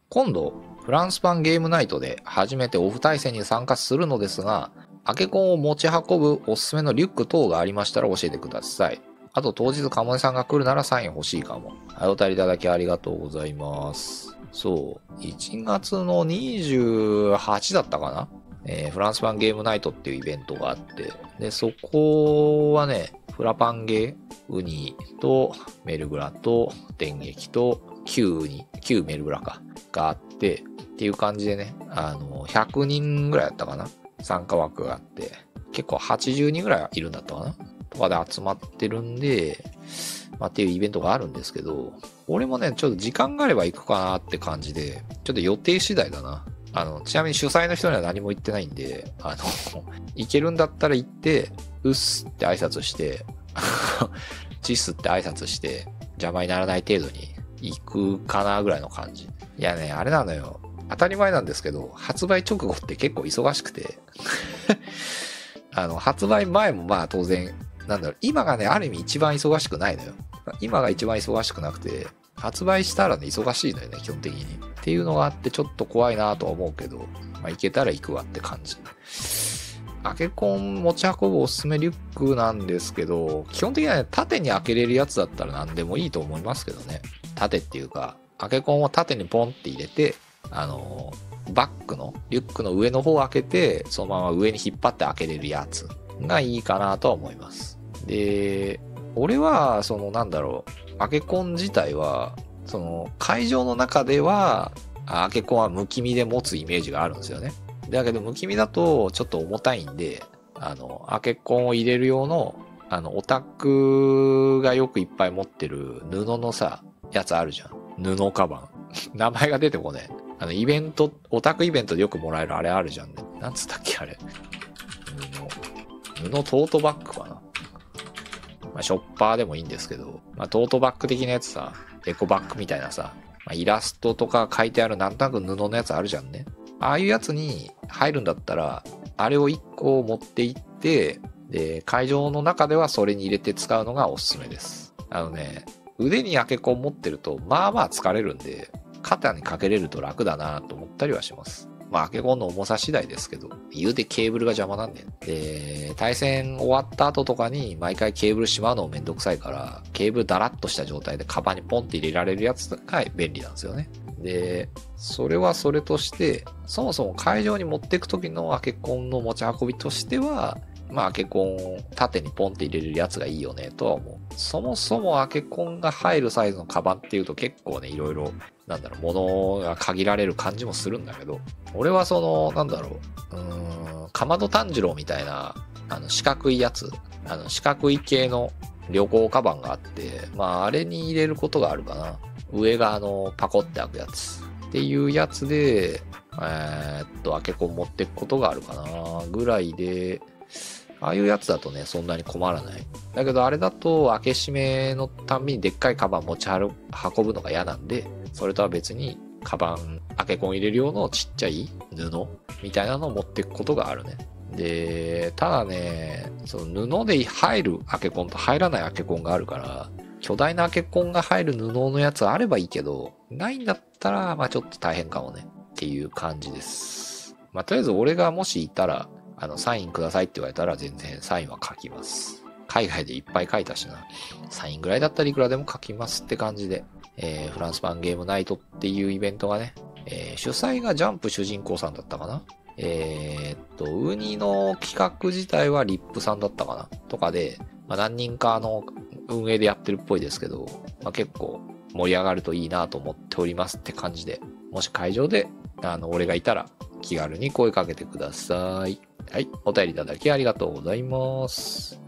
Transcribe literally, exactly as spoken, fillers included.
今度、フランスパンゲームナイトで初めてオフ対戦に参加するのですが、アケコンを持ち運ぶおすすめのリュック等がありましたら教えてください。あと当日カモネさんが来るならサイン欲しいかも。はい、お便りいただきありがとうございます。そう、いちがつのにじゅうはちだったかな、えー、フランスパンゲームナイトっていうイベントがあって、で、そこはね、フラパンゲー、ウニとメルグラと電撃と旧ウニ、旧メルグラか、があって、っていう感じでね、あの、ひゃくにんぐらいだったかな、参加枠があって、結構はちじゅうにんぐらいいるんだったかなとかで集まってるんで、まあ、っていうイベントがあるんですけど、俺もね、ちょっと時間があれば行くかなって感じで、ちょっと予定次第だな。あの、ちなみに主催の人には何も言ってないんで、あの、行けるんだったら行って、うっすって挨拶して、チッスって挨拶して、邪魔にならない程度に行くかなぐらいの感じ。いやね、あれなのよ。当たり前なんですけど、発売直後って結構忙しくて、あの、発売前もまあ当然、なんだろう、今がね、ある意味一番忙しくないのよ。今が一番忙しくなくて、発売したらね、忙しいのよね、基本的に。っていうのがあって、ちょっと怖いなとは思うけど、まあ、行けたら行くわって感じ。アケコン持ち運ぶおすすめリュックなんですけど、基本的にはね、縦に開けれるやつだったら何でもいいと思いますけどね。縦っていうか、アケコンを縦にポンって入れて、あのー、バッグの、リュックの上の方を開けて、そのまま上に引っ張って開けれるやつがいいかなとは思います。で、俺は、そのなんだろう、アケコン自体は、その会場の中では、アケコンはむき身で持つイメージがあるんですよね。だけど、むき身だとちょっと重たいんで、あの、アケコンを入れる用の、あの、オタクがよくいっぱい持ってる布のさ、やつあるじゃん。布カバン。名前が出てこねえ。あの、イベント、オタクイベントでよくもらえるあれあるじゃんね。なんつったっけあれ。布、布トートバッグかな。まあ、ショッパーでもいいんですけど、まあ、トートバッグ的なやつさ、エコバッグみたいなさ、まあ、イラストとか書いてあるなんとなく布のやつあるじゃんね。ああいうやつに入るんだったら、あれをいっこ持っていって、で、会場の中ではそれに入れて使うのがおすすめです。あのね、腕にアケコン持ってると、まあまあ疲れるんで、肩にかけれると楽だなと思ったりはします。まあ、アケコンの重さ次第ですけど、言うてケーブルが邪魔なんで、で、対戦終わった後とかに毎回ケーブルしまうのもめんどくさいから、ケーブルダラッとした状態でカバンにポンって入れられるやつが便利なんですよね。で、それはそれとして、そもそも会場に持っていく時のアケコンの持ち運びとしては、まあ、アケコンを縦にポンって入れれるやつがいいよねとは思う。そもそもアケコンが入るサイズのカバンっていうと結構ね、いろいろ、なんだろう、物が限られる感じもするんだけど、俺はその、なんだろう、うーん、かまど炭治郎みたいな、あの、四角いやつ、あの、四角い系の旅行カバンがあって、まあ、あれに入れることがあるかな。上があの、パコって開くやつ。っていうやつで、えー、っと、アケコン持っていくことがあるかな、ぐらいで、ああいうやつだとね、そんなに困らない。だけどあれだと開け閉めのたんびにでっかいカバン持ち運ぶのが嫌なんで、それとは別にカバン、開けコン入れる用のちっちゃい布みたいなのを持っていくことがあるね。で、ただね、その布で入る開けコンと入らない開けコンがあるから、巨大な開けコンが入る布のやつあればいいけど、ないんだったら、まあちょっと大変かもね。っていう感じです。まあとりあえず俺がもしいたら、あの、サインくださいって言われたら全然サインは書きます。海外でいっぱい書いたしな。サインぐらいだったらいくらでも書きますって感じで、えー、フランスパンゲームナイトっていうイベントがね、えー、主催がジャンプ主人公さんだったかな。えー、っと、ウニの企画自体はリップさんだったかなとかで、まあ、何人かの運営でやってるっぽいですけど、まあ、結構盛り上がるといいなと思っておりますって感じで、もし会場で、あの、俺がいたら気軽に声かけてください。はい、お便りいただきありがとうございます。